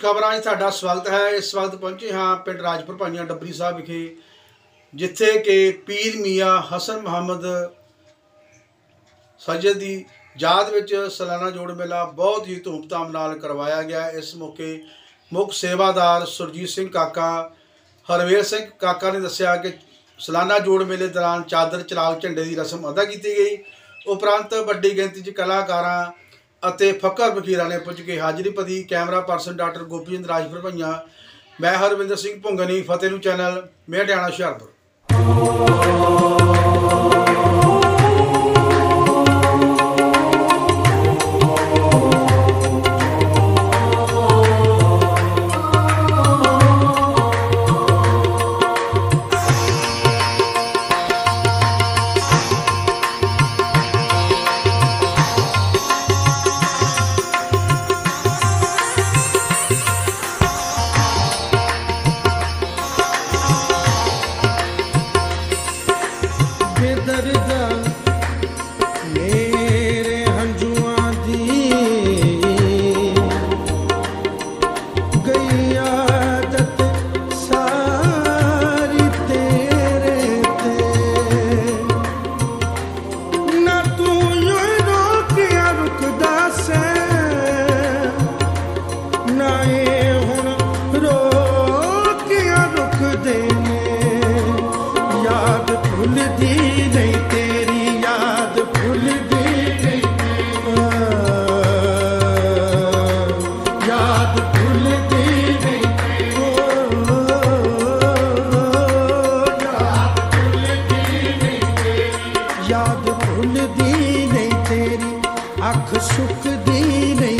ਖਬਰਾਂ 'ਚ ਤੁਹਾਡਾ ਸਵਾਗਤ ਹੈ। ਇਸ ਵਕਤ ਪਹੁੰਚੇ ਹਾਂ ਪਿੰਡ ਰਾਜਪੁਰ ਭਾਈਆਂ ਡੱਬਰੀ ਸਾਹਿਬ ਵਿਖੇ, ਜਿੱਥੇ ਕਿ ਪੀਰ ਮੀਆਂ ਹਸਨ ਮੁਹੰਮਦ ਸੱਯਦ ਦੀ ਯਾਦ ਵਿੱਚ ਸਾਲਾਨਾ ਜੋੜ ਮੇਲਾ ਬਹੁਤ ਹੀ ਧੂਮਧਾਮ ਨਾਲ ਕਰਵਾਇਆ ਗਿਆ। ਇਸ ਮੌਕੇ ਮੁੱਖ ਸੇਵਾਦਾਰ ਸੁਰਜੀਤ ਸਿੰਘ ਕਾਕਾ ਹਰਵੇਲ ਸਿੰਘ ਕਾਕਾ ਨੇ ਦੱਸਿਆ ਕਿ ਸਾਲਾਨਾ ਜੋੜ ਮੇਲੇ ਦੌਰਾਨ ਚਾਦਰ ਚਰਾਗ ਝੰਡੇ ਦੀ ਰਸਮ ਅਦਾ ਕੀਤੀ ਗਈ। ਉਪਰੰਤ ਵੱਡੀ ਗਿਣਤੀ 'ਚ ਕਲਾਕਾਰਾਂ ਅਤੇ ਫਕਰ ਫਕੀਰਾਂ ਨੇ ਪੁੱਜ ਕੇ ਹਾਜ਼ਰੀ ਭਰੀ। Camera person doctor Gopichand Rajpur Bhaiyan, ਮੈਂ ਹਰਵਿੰਦਰ ਸਿੰਘ ਭੁੰਗਨੀ, ਫਤਿਹ ਨੂੰ ਚੈਨਲ, ਮੇਹਟਿਆਣਾ ਹੁਸ਼ਿਆਰਪੁਰ। ਮੇਰੇ ਹੰਝੂਆਂ ਦੀ ਗਈ ਆਦਤ ਸਾਰੀ ਤੇਰੇ ਤੇ, ਨਾ ਤੂੰ ਰੋਕਿਆ ਰੁਕਦਾ ਸੈਂ, ਨਾ ਇਹ ਹੁਣ ਰੋਕਿਆ ਰੁਕਦੇ ਨੇ। ਯਾਦ ਭੁੱਲਦੀ ਨਹੀਂ ਤੇਰੀ, ਯਾਦ ਭੁੱਲਦੀ ਨਹੀਂ, ਯਾਦ ਭੁੱਲਦੀ ਨਹੀਂ, ਯਾਦ ਭੁੱਲਦੀ ਨਹੀਂ ਤੇਰੀ, ਅੱਖ ਸੁੱਕਦੀ ਨਹੀਂ